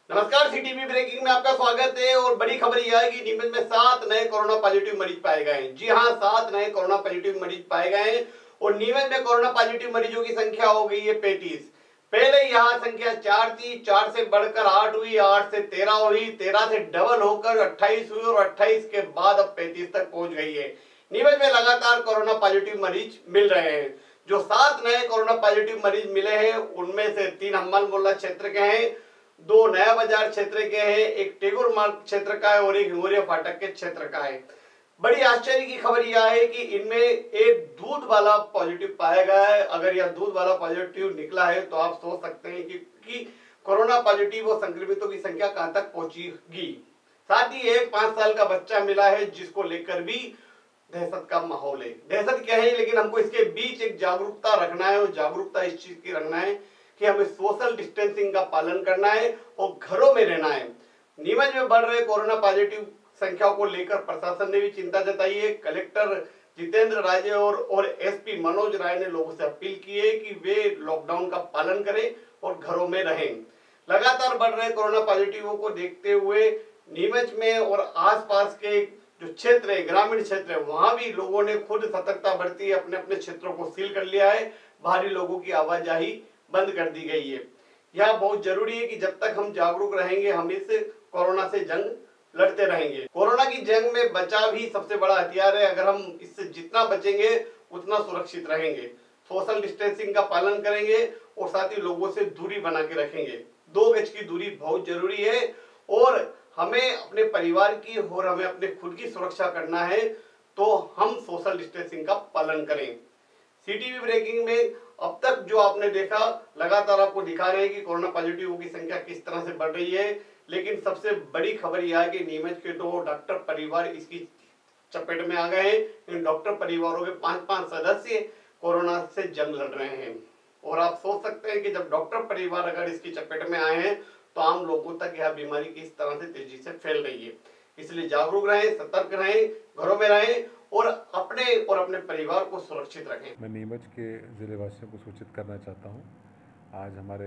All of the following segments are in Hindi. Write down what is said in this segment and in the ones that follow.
नमस्कार, सीटीवी ब्रेकिंग में आपका स्वागत है। और बड़ी खबर यह है कि नीमच में 7 नए कोरोना पॉजिटिव मरीज पाए गए हैं। जी हां, 7 नए कोरोना पॉजिटिव मरीज पाए गए हैं और नीमच में कोरोना पॉजिटिव मरीजों की संख्या हो गई है 35। पहले यहां संख्या 4 थी, 4 से बढ़कर 8 हुई, 8 से 13 हुई, 13 से डबल होकर 28 हुई और 28 के बाद अब 35 तक पहुंच गई है। नीमच में लगातार कोरोना पॉजिटिव मरीज मिल रहे हैं। जो 7 नए कोरोना पॉजिटिव मरीज मिले हैं उनमें से 3 हम्मल मोहल्ला क्षेत्र के हैं, 2 नया बाजार क्षेत्र के हैं, एक टेगोर मार्ग क्षेत्र का है और एक हिंगोरिया फाटक के क्षेत्र का है। बड़ी आश्चर्य की खबर यह है कि इनमें एक दूध वाला पॉजिटिव पाया गया है। अगर यह दूध वाला पॉजिटिव निकला है तो आप सोच सकते हैं कि कोरोना पॉजिटिव और संक्रमितों की संख्या कहां तक पहुंचेगी। साथ ही एक 5 साल का बच्चा मिला है जिसको लेकर भी दहशत का माहौल है। दहशत क्या है, लेकिन हमको इसके बीच एक जागरूकता रखना है और जागरूकता इस चीज की रखना है कि हमें सोशल डिस्टेंसिंग का पालन करना है और घरों में रहना है। नीमच में बढ़ रहे कोरोना पॉजिटिव संख्याओं को लेकर प्रशासन ने भी चिंता जताई है। कलेक्टर जितेंद्र राजे और एसपी मनोज राय ने लोगों से अपील की है कि वे लॉकडाउन का पालन करें और घरों में रहें। लगातार बढ़ रहे कोरोना पॉजिटिवों को देखते हुए नीमच में और आसपास के जो क्षेत्र है, ग्रामीण क्षेत्र है, वहां भी लोगों ने खुद सतर्कता बरती है, अपने अपने क्षेत्रों को सील कर लिया है। बाहरी लोगों की आवाजाही बंद कर दी गई है। यह बहुत जरूरी है कि जब तक हम जागरूक रहेंगे हम इस कोरोना से जंग लड़ते रहेंगे। कोरोना की जंग में बचाव ही सबसे बड़ा हथियार है। अगर हम इससे जितना बचेंगे उतना सुरक्षित रहेंगे। सोशल डिस्टेंसिंग का पालन करेंगे और साथ ही लोगों से दूरी बना के रखेंगे। 2 गज की दूरी बहुत जरूरी है और हमें अपने परिवार की और हमें अपने खुद की सुरक्षा करना है, तो हम सोशल डिस्टेंसिंग का पालन करें। सीटीवी ब्रेकिंग में अब तक जो आपने देखा, लगातार आपको दिखा रहे हैं कि कोरोना पॉजिटिव की संख्या किस तरह से बढ़ रही है। लेकिन सबसे बड़ी खबर यह है कि नीमच के 2 डॉक्टर परिवार इसकी चपेट में आ गए हैं। इन डॉक्टर परिवारों के 5-5 सदस्य कोरोना से जंग लड़ रहे हैं। और आप सोच सकते हैं कि जब डॉक्टर परिवार अगर इसकी चपेट में आए हैं तो आम लोगों तक यह बीमारी किस तरह से तेजी से फैल रही है। इसलिए जागरूक रहें, सतर्क रहें, घरों में रहें और अपने परिवार को सुरक्षित रखें। मैं नीमच के ज़िले वासियों को सूचित करना चाहता हूँ। आज हमारे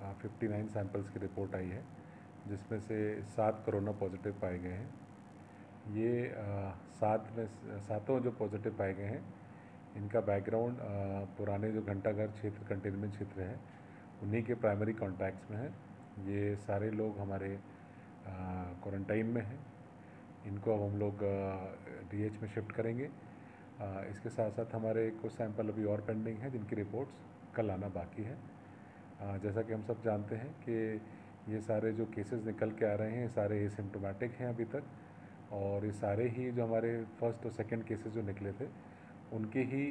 59 सैंपल्स की रिपोर्ट आई है, जिसमें से 7 कोरोना पॉजिटिव पाए गए हैं। ये 7 में सातों जो पॉजिटिव पाए गए हैं, इनका बैकग्राउंड पुराने जो घंटाघर क्षेत्र कंटेनमेंट क्षेत्र है उन्हीं के प्राइमरी कॉन्टैक्ट्स में है। ये सारे लोग हमारे क्वारंटाइन में हैं। इनको अब हम लोग डीएच में शिफ्ट करेंगे। इसके साथ साथ हमारे कुछ सैंपल अभी और पेंडिंग हैं जिनकी रिपोर्ट्स कल आना बाकी है। जैसा कि हम सब जानते हैं कि ये सारे जो केसेस निकल के आ रहे हैं सारे एसिम्प्टोमेटिक हैं अभी तक, और ये सारे ही जो हमारे फर्स्ट और सेकंड केसेस जो निकले थे उनके ही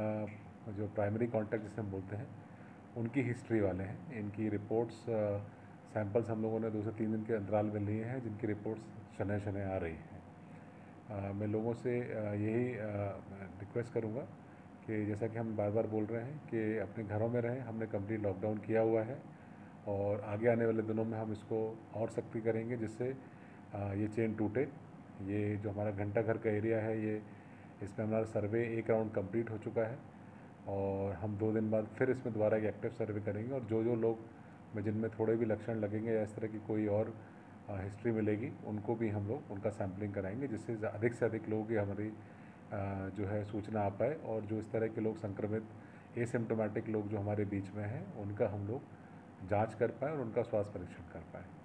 जो प्राइमरी कॉन्टैक्ट जिसे हम बोलते हैं उनकी हिस्ट्री वाले हैं। इनकी रिपोर्ट्स सैंपल्स हम लोगों ने 2 से 3 दिन के अंतराल में लिए हैं, जिनकी रिपोर्ट्स शनय शनय आ रही हैं। मैं लोगों से यही रिक्वेस्ट करूँगा कि जैसा कि हम बार बार बोल रहे हैं कि अपने घरों में रहें। हमने कंप्लीट लॉकडाउन किया हुआ है और आगे आने वाले दिनों में हम इसको और सख्ती करेंगे जिससे ये चेन टूटे। ये जो हमारा घंटाघर का एरिया है, ये इसमें हमारा सर्वे एक राउंड कंप्लीट हो चुका है और हम 2 दिन बाद फिर इसमें दोबारा एक एक्टिव सर्वे करेंगे। और जो जो लोग में जिनमें थोड़े भी लक्षण लगेंगे या इस तरह की कोई और हिस्ट्री मिलेगी उनको भी हम लोग उनका सैम्पलिंग कराएंगे, जिससे अधिक से अधिक लोगों की हमारी जो है सूचना आ पाए और जो इस तरह के लोग संक्रमित एसिम्प्टोमेटिक लोग जो हमारे बीच में हैं उनका हम लोग जांच कर पाएँ और उनका स्वास्थ्य परीक्षण कर पाएँ।